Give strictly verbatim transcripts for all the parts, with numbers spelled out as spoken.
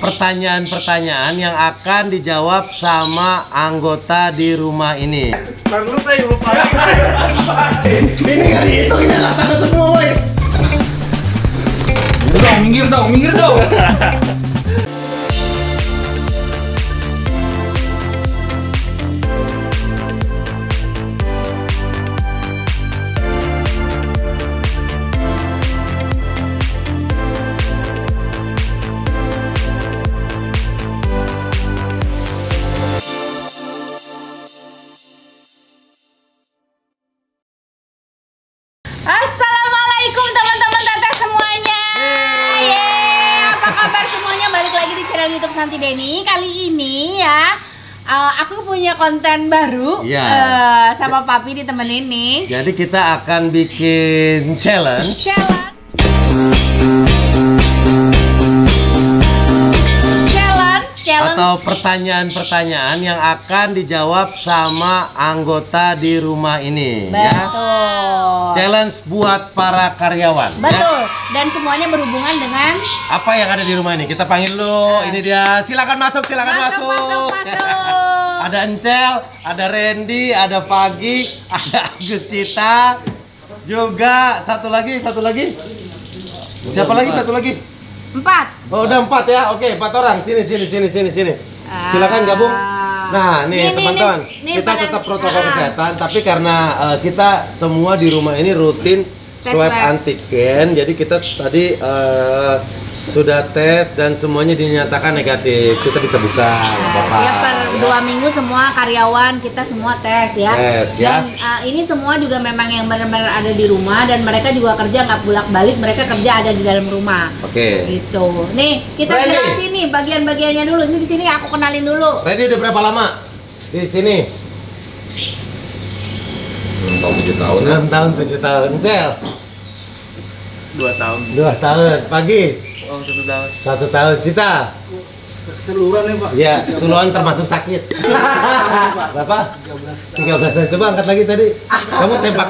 pertanyaan-pertanyaan yang akan dijawab sama anggota di rumah ini. Perlu saya lupa. Ini kali itu ini rata semua, woi. Minggir dong, minggir dong, minggir dong. Assalamualaikum teman-teman teteh semuanya. Yeay, apa kabar semuanya? Balik lagi di channel YouTube Santi Deni. Kali ini ya uh, aku punya konten baru ya. uh, sama Papi ditemenin nih. Jadi kita akan bikin challenge. Challenge. Atau pertanyaan-pertanyaan yang akan dijawab sama anggota di rumah ini. Betul. Ya. Challenge buat para karyawan. Betul. Ya. Dan semuanya berhubungan dengan apa yang ada di rumah ini. Kita panggil dulu. Ini dia. Silakan masuk, silakan masuk. Masuk, masuk, masuk. Ada Encel, ada Randy, ada Pagi, ada Agus Cita, juga satu lagi, satu lagi. Siapa lagi? Satu lagi. Empat. Oh, udah empat ya. Oke, empat orang. Sini, sini, sini, sini, sini. Silakan gabung. Nah, nih teman-teman, kita tetap protokol ah. kesehatan, tapi karena uh, kita semua di rumah ini rutin swab antigen, jadi kita tadi uh, sudah tes dan semuanya dinyatakan negatif. Kita bisa buka. Nah, ya per dua minggu semua karyawan kita semua tes ya. Tes, ya. Dan uh, ini semua juga memang yang benar-benar ada di rumah dan mereka juga kerja nggak bolak-balik, mereka kerja ada di dalam rumah. Oke. Gitu. Nih kita Ready. jelasin nih bagian-bagiannya dulu. Ini di sini aku kenalin dulu. Ready udah berapa lama di sini? enam tahun tujuh tahun. enam tahun tujuh tahun. Cel. dua tahun. dua tahun. Pagi. Oh, satu tahun. Satu tahun. Cita. Seluruhan nih, Pak. Ya, suluan termasuk sakit. Berapa? tiga belas tahun. Coba angkat lagi tadi. Kamu sempak.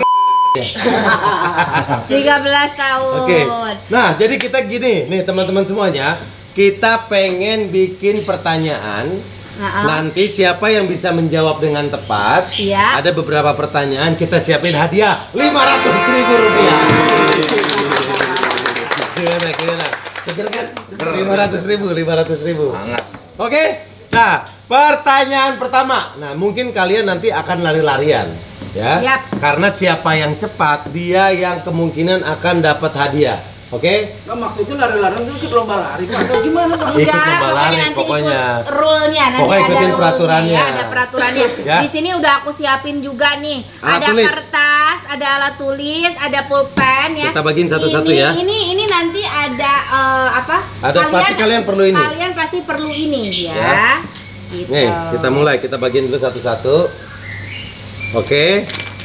tiga belas tahun. Oke. Nah, jadi kita gini, nih teman-teman semuanya, kita pengen bikin pertanyaan. Nah, Nanti siapa yang bisa menjawab dengan tepat, iya. Ada beberapa pertanyaan, kita siapin hadiah lima ratus ribu rupiah. Gimana, gimana? Seger kan? lima ratus ribu, lima ratus ribu. Sangat. Oke. Nah, pertanyaan pertama. Nah, mungkin kalian nanti akan lari-larian, ya. Yap. Karena siapa yang cepat, dia yang kemungkinan akan dapat hadiah. Oke? Nah, maksudnya lari-lari itu ikut lomba lari Pak, atau gimana Pak? Ikut Enggak, lomba lari, nanti pokoknya. ikut rule-nya, nanti Pokoknya ada ikutin rule-nya, peraturannya. ya, ada peraturannya. Ya. Di sini udah aku siapin juga nih. Alat ada tulis. kertas, ada alat tulis, ada pulpen ya. Kita bagiin satu-satu Ini- ya. Ini ini nanti ada eh, apa? Ada, pasti kalian perlu ini. Kalian pasti perlu ini ya. Ya. Gitu. Nih, kita mulai, kita bagiin dulu satu-satu. Oke.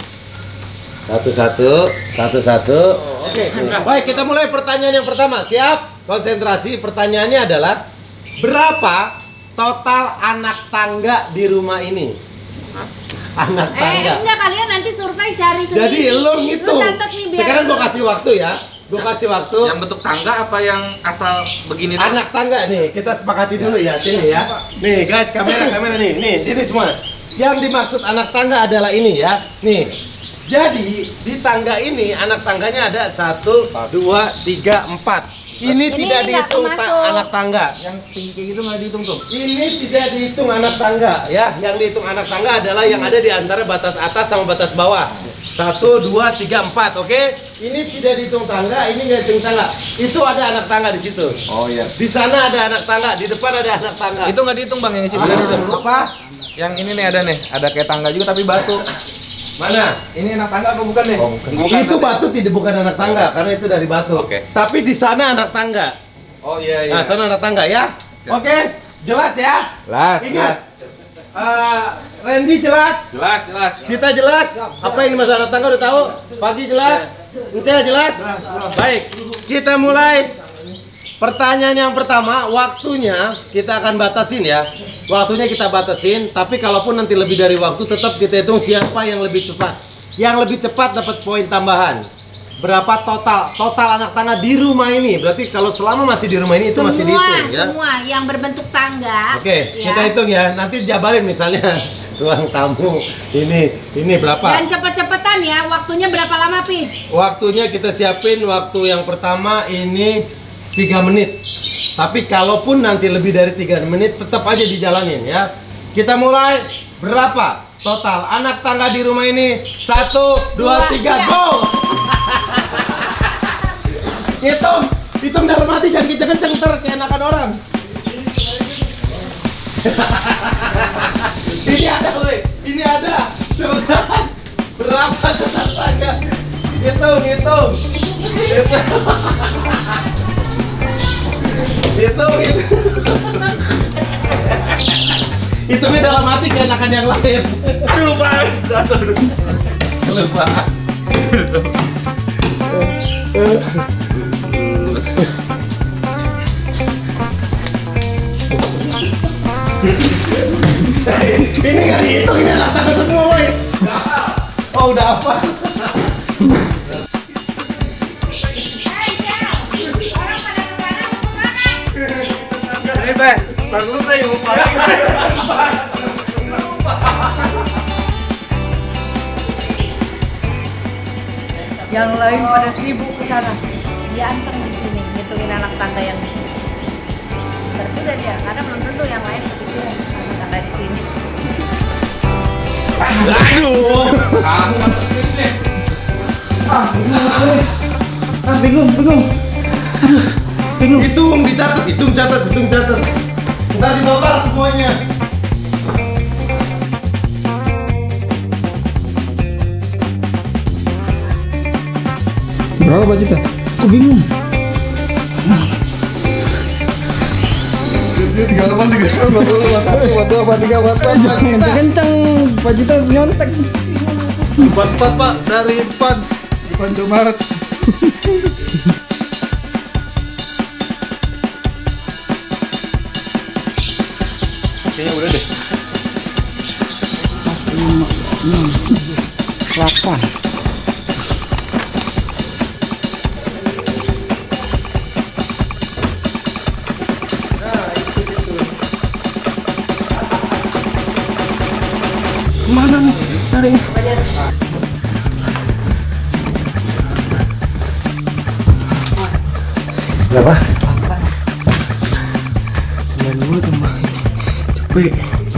Satu-satu, satu-satu. Oke. Baik, kita mulai pertanyaan yang pertama. Siap? Konsentrasi. Pertanyaannya adalah berapa total anak tangga di rumah ini? Anak Eh, tangga. enggak, kalian nanti survei cari sendiri. Jadi lo ngitung. catat nih biar Sekarang gua lo- kasih waktu ya. Gua kasih waktu. Yang bentuk tangga apa yang asal begini? Anak tangga nih, kita sepakati dulu ya, sini ya. Nih guys, kamera kamera nih, nih sini semua. Yang dimaksud anak tangga adalah ini ya, nih. Jadi di tangga ini anak tangganya ada satu, dua, tiga, empat. Ini, Ini tidak nggak dihitung ta- termasuk. anak tangga. Yang tinggi kayak gitu nggak dihitung tuh. Ini tidak dihitung anak tangga ya. Yang dihitung anak tangga adalah yang ada di antara batas atas sama batas bawah. Satu, dua, tiga, empat, oke? Ini tidak dihitung tangga, ini nggak dihitung tangga. Itu ada anak tangga di situ. Oh iya. Di sana ada anak tangga, di depan ada anak tangga. Itu nggak dihitung Bang, yang isi Ada itu. apa? Yang ini nih ada nih, ada kayak tangga juga tapi batu. Mana? Ini anak tangga apa bukan nih? Oh, bukan. Itu batu tidak bukan anak tangga karena itu dari batu. Oke. Tapi di sana anak tangga. Oh iya iya. Nah, sana anak tangga ya. Oke, jelas ya. Jelas. Ingat. Eh, Randy jelas. Jelas jelas. Cita jelas. Apa ini masalah anak tangga udah tahu? Pagi jelas. Encel jelas. Baik, kita mulai. Pertanyaan yang pertama, waktunya kita akan batasin ya. Waktunya kita batasin, tapi kalaupun nanti lebih dari waktu tetap kita hitung siapa yang lebih cepat. Yang lebih cepat dapat poin tambahan. berapa total total anak tangga di rumah ini. Berarti kalau selama masih di rumah ini itu semua, masih dihitung ya. Semua yang berbentuk tangga. Oke, ya. kita hitung ya. Nanti jabarin misalnya ruang tamu ini ini berapa? Dan cepet-cepetan ya. Waktunya berapa lama, Pi? Waktunya kita siapin waktu yang pertama ini tiga menit. Tapi kalaupun nanti lebih dari tiga menit tetap aja dijalanin ya. Kita mulai berapa? Total anak tangga di rumah ini satu, dua, tiga, go! Hitung, hitung dalam hati jangan kenceng-kenceng ntar keenakan orang. Ini ada, woi, ini ada. Coba berapa total tangga? Hitung, hitung, hitung, hitung, hitung. Hitungnya dalam hati keenakan yang lain. Lupa, lupa. Ini nggak dihitung, ini anak tangga semua, woy. Oh, udah apa? Ini teh, bagus teh yang lupa. Yang lain pada sibuk ke sana. Dia anteng di sini, ngitungin anak tangga yang di sini. Bener juga dia, karena belum tentu yang lain kepikiran anak tangga di sini. Aduh, kamu masukin deh. Ah, ah, bingung, bingung. Aduh, bingung. Hitung, dicatat, hitung, catat, hitung, catat. Ntar di total semuanya. Berapa Pak Cita? Aku bingung. Tiga delapan tiga sembilan satu satu dua tiga empat Kenceng kenceng Pak Cita nyontek. empat empat Pak dari empat bukan Maret. Kayaknya udah deh. Delapan. Mana nih? Cari. Berapa? sembilan puluh tambah ini. Cepet.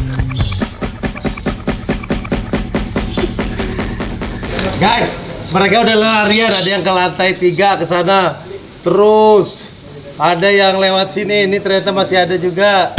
Guys, mereka udah larian, ada yang ke lantai tiga ke sana. Terus ada yang lewat sini, ini ternyata masih ada juga.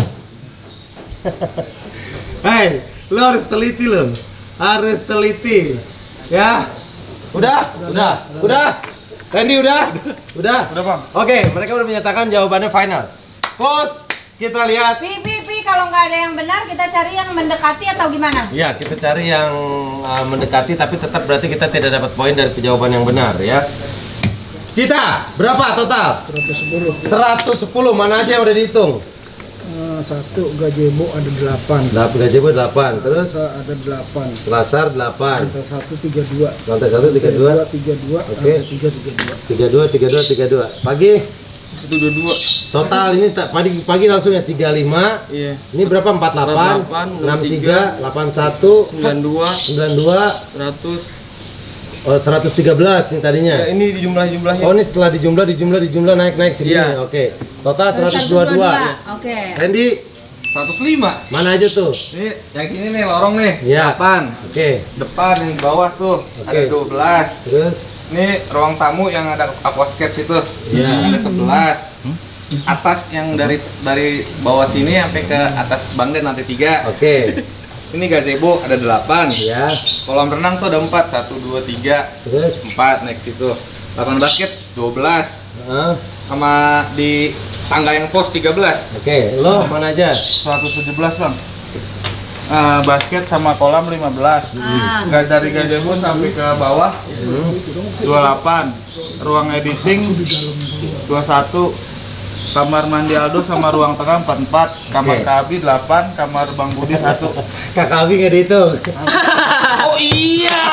Hei, lo harus teliti lo. Harus teliti. Ya. Udah? Udah? Udah? Randy udah? Udah? Udah Bang. Oke, mereka udah menyatakan jawabannya final. Bos, kita lihat. Pi, pi, pi, kalau nggak ada yang benar, kita cari yang mendekati atau gimana? Ya, kita cari yang uh, mendekati, tapi tetap berarti kita tidak dapat poin dari jawaban yang benar ya. Cita, berapa total? seratus sepuluh. seratus sepuluh, mana aja yang udah dihitung? Uh, satu gazebo ada delapan. delapan gazebo delapan, terus Selasa ada delapan. Selasar delapan, Lantai satu tiga dua. lantai satu tiga dua, tiga dua. Oke. Lantai tiga tiga dua. tiga dua, tiga dua, tiga dua. Pagi Satu dua dua. total ini tak pagi pagi langsung ya tiga puluh lima. Iya. Ini berapa? empat puluh delapan, enam puluh tiga, delapan puluh satu, Sembilan dua. sembilan puluh dua, Seratus. oh, seratus tiga belas nih tadinya. Ya, ini di jumlah jumlahnya. Oh, ini setelah dijumlah, dijumlah, dijumlah naik-naik segini. Iya. Oke. Total seratus dua puluh dua. Oke. Randy, Seratus lima. mana aja tuh? Ini yang ini nih lorong nih. Iya. Delapan. Oke. Depan yang bawah tuh ada dua belas. Terus Ini ruang tamu yang ada aquascape situ. Iya. Ada sebelas. Atas yang dari dari bawah sini sampai ke atas Bangden lantai tiga. oke. Ini gazebo ada delapan. Ya. Kolam renang tuh ada empat. Satu, dua, tiga, Terus empat. Next itu. Lapangan basket dua belas. ah, Sama di tangga yang pos tiga belas. oke. Lo mana aja? seratus tujuh belas Bang. Eh, basket sama kolam lima belas. Ah. Nggak dari gazebo sampai ke bawah Hmm. dua puluh delapan. Ruang editing dua puluh satu. Kamar mandi Aldo sama ruang tengah empat puluh empat. Kamar Oke. Kabi delapan, kamar Bang Budi satu. Kakak Abi nggak dihitung. Oh iya.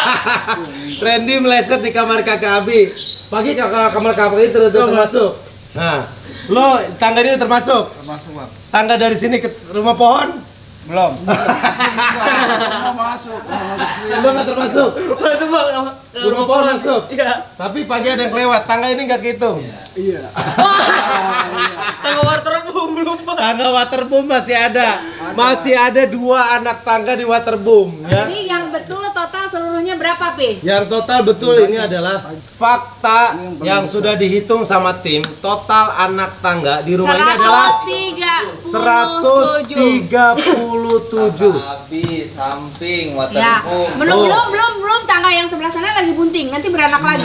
Randy meleset di kamar kakak Abi. Pagi kakak kamar kakak Abi terus termasuk. Nah, lo tangga ini termasuk. Termasuk, Bang. Tangga dari sini ke rumah pohon? Belum. Belum masuk. Lo nggak termasuk. Masuk bang. Rumah pohon masuk. Iya. Tapi pagi ada yang kelewat. Tangga ini nggak kehitung. Iya. Tangga waterboom belum bang. Tangga waterboom masih ada. Masih ada dua anak tangga di waterboom. Ya. Jadi yang betul total seluruhnya berapa, Pi? Yang total betul ini adalah fakta yang sudah dihitung sama tim. Total anak tangga di rumah ini adalah seratus tiga puluh tujuh. Habis samping Ya, waterboom. belum Oh. belum belum belum tangga yang sebelah sana lagi bunting, nanti beranak lagi.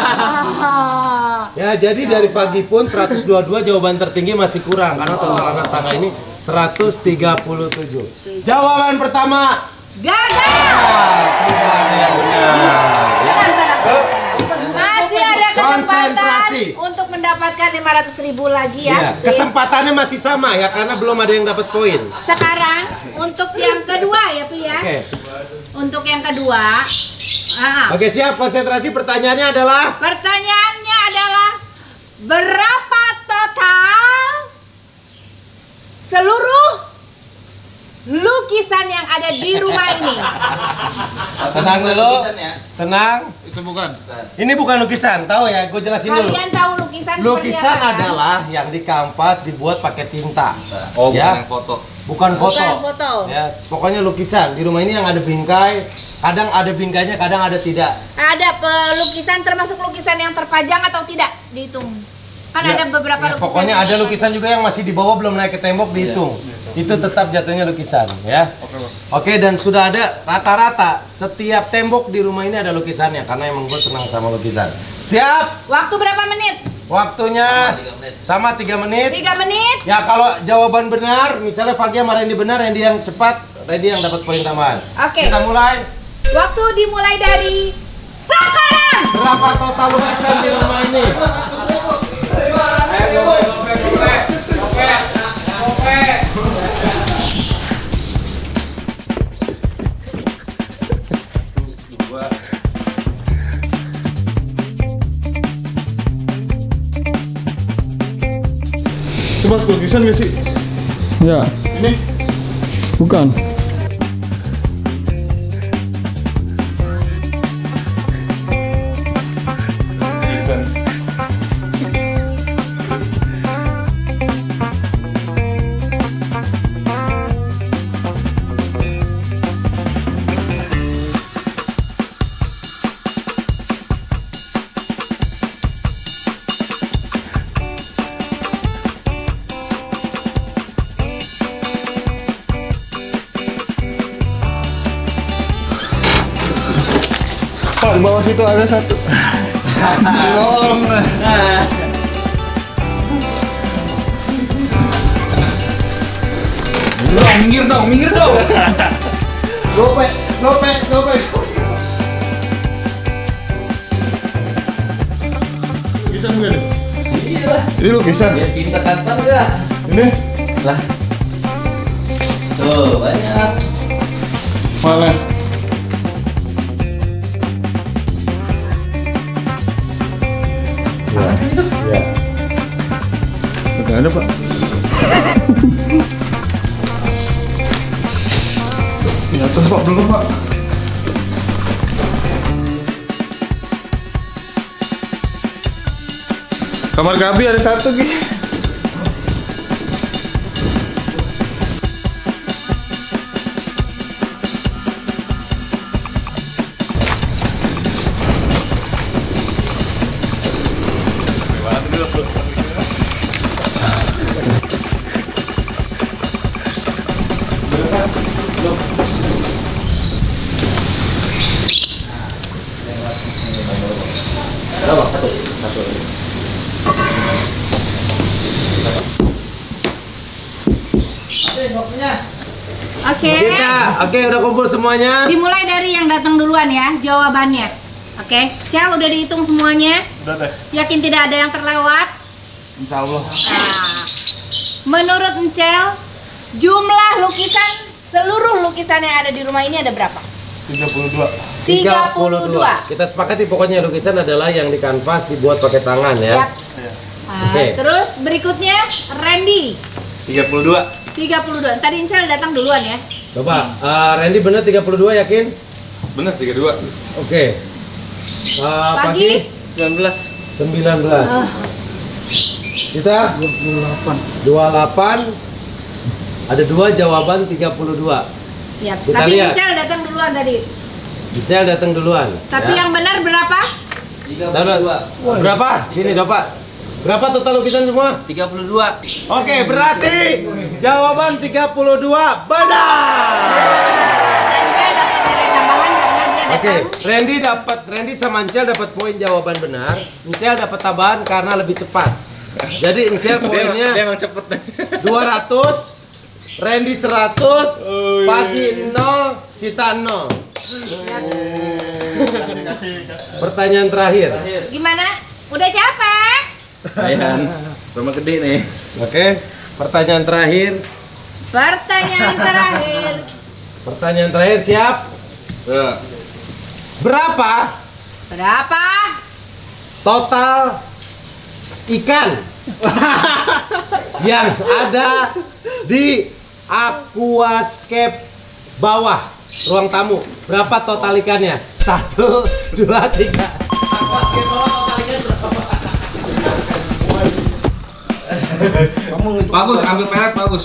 Ya, jadi dari pagi pun seratus dua puluh dua jawaban tertinggi masih kurang karena total anak tangga ini seratus tiga puluh tujuh. Jawaban pertama Gagal. tidak ada yang benar. Tenang, tenang, tenang. Masih ada kesempatan Konsentrasi. untuk mendapatkan lima ratus ribu lagi Ya, ya. kesempatannya masih sama ya karena belum ada yang dapat poin. Sekarang untuk yang kedua ya, Pi ya. Oke. Untuk yang kedua, ah, Oke, siap. Konsentrasi. Pertanyaannya adalah pertanyaannya adalah berapa total seluruh lukisan yang ada di rumah ini? tenang dulu. Ya. Tenang. Itu bukan. Ini bukan lukisan, tahu ya? Gue jelasin dulu. Kalian tahu lukisan Lukisan seperti apa, kan? adalah yang di kanvas dibuat pakai tinta. Oh, bukan Ya. yang foto. Bukan foto. Bukan foto. Ya, pokoknya lukisan. Di rumah ini yang ada bingkai, kadang ada bingkainya, kadang ada tidak. Ada pelukisan termasuk lukisan yang terpajang atau tidak dihitung. Kan Ya, ada beberapa ya, lukisan. pokoknya yang ada terpajang. lukisan juga yang masih di bawah belum naik ke tembok dihitung. Itu tetap jatuhnya lukisan, ya. Oke, Bang. Oke, dan sudah ada rata-rata setiap tembok di rumah ini ada lukisannya karena emang gue senang sama lukisan. Siap? Waktu berapa menit? Waktunya sama tiga menit. Tiga menit. Ya kalau jawaban benar, misalnya Fagia sama Randy benar, Randy yang cepat, Randy yang dapat poin tambahan. Oke. Kita mulai. Waktu dimulai dari sekarang. Berapa total lukisan di rumah ini? Itu Mas lukisan nggak sih? Ya, Ini? bukan. Lukisan. Pak, di bawah situ ada satu. Tolong. Dong, minggir dong, minggir dong. Gope, gope, gope. Lukisan bukan? Iya lah. Ini lukisan. Ya pintar kantor udah. Ini Lah. Tuh, banyak. mana? Ya, ya. Nggak ada, Pak. Di atas, Pak, belum, Pak. Kamar Gabi ada satu, Gi. Oke. Kita, oke udah kumpul semuanya. Dimulai dari yang datang duluan ya jawabannya. Oke. Cel udah dihitung semuanya. Udah, Teh. Yakin tidak ada yang terlewat? Insya Allah. Nah, menurut Encel, jumlah lukisan seluruh lukisan yang ada di rumah ini ada berapa? tiga puluh dua. tiga puluh dua. Kita sepakati pokoknya lukisan adalah yang di kanvas dibuat pakai tangan ya. Yap. Nah, Oke. terus berikutnya Randy tiga puluh dua. tiga puluh dua. Tadi Incel datang duluan ya. Coba, uh, Randy bener tiga puluh dua yakin? Bener tiga puluh dua. Oke. Uh, Pagi. sembilan belas. sembilan belas. Ah. Kita dua puluh delapan. dua puluh delapan. Ada dua jawaban tiga puluh dua. Yap. Kita Tapi lihat. Incel datang duluan tadi. Icel datang duluan. Tapi ya. yang benar berapa? tiga puluh dua. Berapa? Sini, Bapak. Berapa total lukisan semua? tiga puluh dua. Oke, berarti jawaban tiga puluh dua benar. Incel dapat nilai tambahan karena dia datang. Oke, Randy dapat Randy sama Incel dapat poin jawaban benar. Incel dapat tambahan karena lebih cepat. Jadi Incel poinnya Dia emang cepet. dua ratus, Randy seratus, Pagi nol, Cita nol. Pertanyaan terakhir. Gimana? Udah capek? Ayan, rumah gede nih. Oke, pertanyaan terakhir. Pertanyaan terakhir. Pertanyaan terakhir siap? Tuh. Berapa Berapa? total ikan yang ada di aquascape bawah ruang tamu? Berapa total ikannya? Satu, dua, tiga. Aquascape bawah total ikan berapa? Bagus, ambil pelet bagus.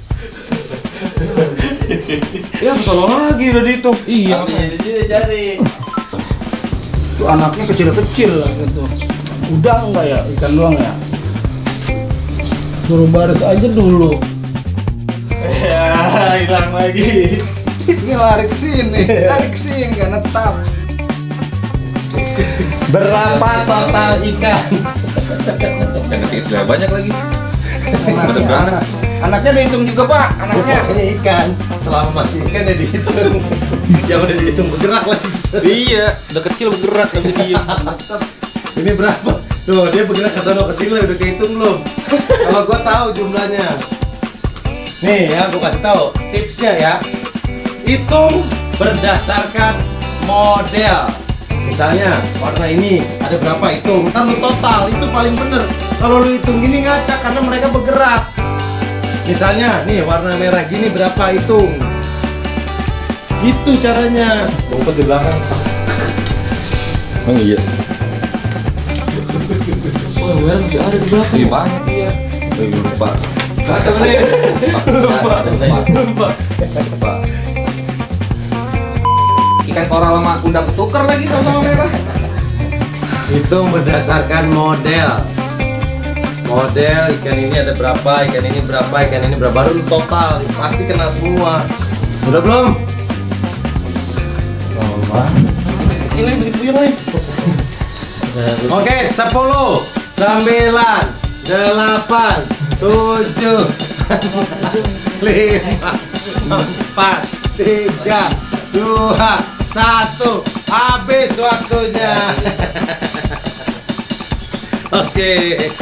Ya kesana lagi udah dihitung. Iya. Di sini cari. Itu anaknya kecil-kecil gitu. Udah enggak ya ikan doang ya? Suruh baris aja dulu. Ya, hilang lagi. Ini lari ke sini, lari ke sini nggak netap. Berapa total ikan? Yang kecil banyak lagi. Anaknya, anak, anaknya dihitung juga pak, anaknya. Ini ikan. Selama masih ikan ya dihitung. Yang udah dihitung bergerak lagi. Iya, udah kecil bergerak tapi diem. Ini berapa? Tuh, dia bergerak ke sana ke sini udah kehitung belum? Kalau gua tahu jumlahnya. Nih ya, gua kasih tahu tipsnya ya. Hitung berdasarkan model. Misalnya warna ini ada berapa, hitung. Ntar lu total, itu paling bener. Kalau lu hitung gini ngacak karena mereka bergerak. Misalnya nih warna merah gini berapa, hitung. Itu caranya. Ngumpet di belakang. Oh iya. Oh, merah masih ada di belakang. Iya banyak dia. Oh, iya, lupa. Ada nih. Lupa. Lupa. Lupa. Ikan koral sama udang ketukar lagi sama merah. Hitung berdasarkan model. Model ikan ini ada berapa, ikan ini berapa, ikan ini berapa, baru lu total pasti kena semua. Udah belum? Ini begitu yang nih. Oke, sepuluh, sembilan, delapan, tujuh, lima, empat, tiga, dua, satu. Habis waktunya. Oke,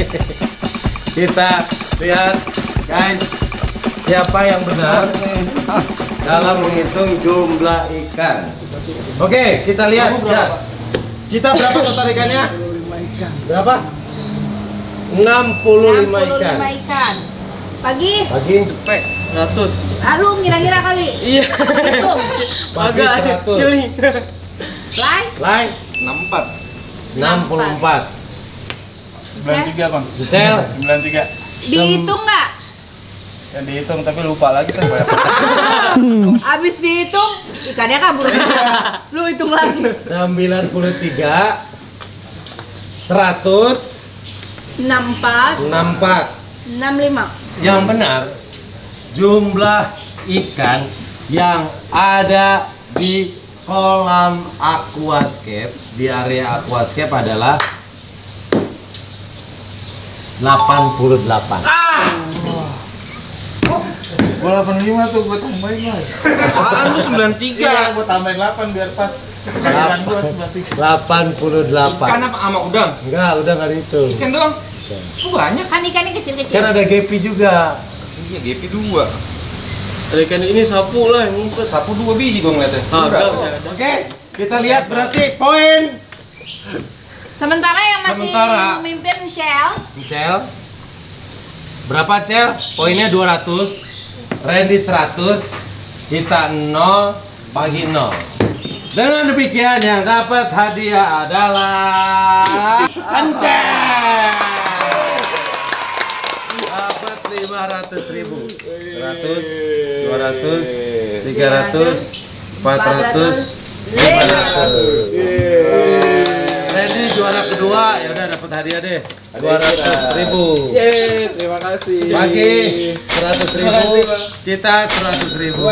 kita lihat guys, siapa yang benar dalam menghitung jumlah ikan. Oke, kita lihat ya. Cita berapa total ikannya? Berapa? enam puluh lima ikan. enam puluh lima ikan. Pagi, Pagi Cepet. seratus. lalu ngira-ngira kali. Iya. Hitung. Pagi Agak seratus. pilih. Lai, Live enam puluh empat. enam puluh empat. sembilan puluh tiga bang. Cel sembilan puluh tiga. dihitung nggak? Yang dihitung tapi lupa lagi kan banyak. Abis dihitung, ikannya kabur. Lu hitung lagi. sembilan puluh tiga, seratus, enam puluh empat, enam puluh empat. enam puluh lima. Yang benar jumlah ikan yang ada di kolam aquascape, di area aquascape adalah delapan puluh delapan. Gua delapan puluh lima tuh gua tambahin lagi. Apaan lu sembilan puluh tiga? Iya, gua tambahin delapan biar pas. Kalian gua sembilan puluh tiga. delapan puluh delapan. Ikan apa sama udang? Enggak, udah nggak dihitung. Ikan doang. Kok banyak? Kan ikannya kecil-kecil. Kan ada gepi juga. Iya, G P dua. Ada ikan ini sapu lah yang ngumpet. Sapu dua biji gua ngeliatnya. Ah, Udah. udah. Oke, kita lihat berarti poin Sementara yang masih Sementara. memimpin Cel, Cel. Berapa Cel? Poinnya dua ratus. Randy seratus. Cita nol. Pagi nol. Dengan demikian yang dapat hadiah adalah Ancel. Dapat lima ratus ribu. seratus, dua ratus, tiga ratus, empat ratus, lima ratus. Randy juara kedua, ya udah dapat hadiah deh. dua ratus ribu. Yeay, terima kasih. Pagi seratus ribu, Cita seratus ribu.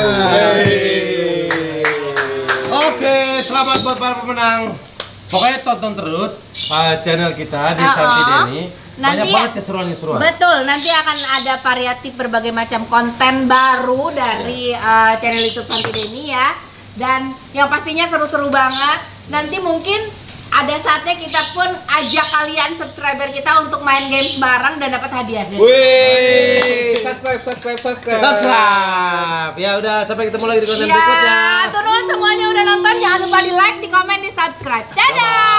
Oke, selamat buat para pemenang. Pokoknya tonton terus uh, channel kita di Uh-oh. Santi Denny. Banyak Nanti- banget keseruan-keseruan. betul. Nanti akan ada variatif berbagai macam konten baru dari uh, channel YouTube Santi Denny ya. Dan yang pastinya seru-seru banget. Nanti mungkin ada saatnya kita pun ajak kalian subscriber kita untuk main games bareng dan dapat hadiah. Wih, subscribe, subscribe, subscribe. Subscribe. Ya udah, sampai ketemu lagi di konten berikutnya. Ya, terus semuanya udah nonton, jangan lupa di like, di komen, di subscribe. Dadah.